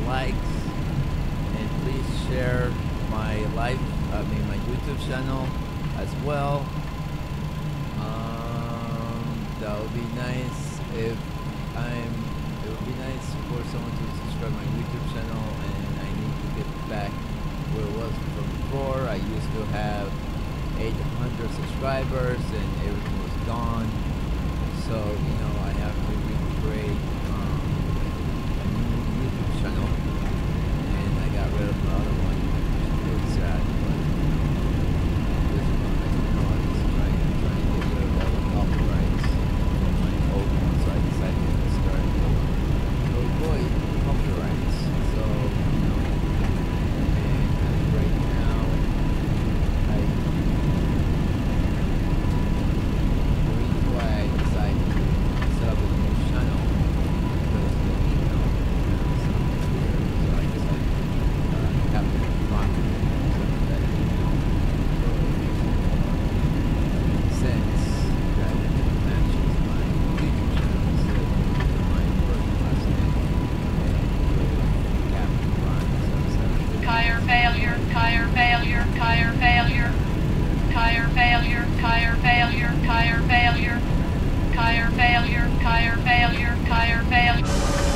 likes, and please share my my YouTube channel as well. That would be nice if it would be nice for someone to subscribe my YouTube channel, and I need to get back where it was from before. I used to have 800 subscribers and everything was gone, so I have to recreate a new YouTube channel, and I got rid of the other one. It's sad, but this one I don't know. I'm just trying to get rid of all the copyrights from my old one, so I decided to start to avoid copyrights. So and right now I the reason why I decided to set up a new channel because the email is not clear, so I decided to have it run that email, so it makes more sense that it matches my YouTube channel instead of my first last name and Captain Ron 777. Tire failure, tire failure, tire failure, tire failure, tire failure, tire failure, tire failure, tire failure, tire failure.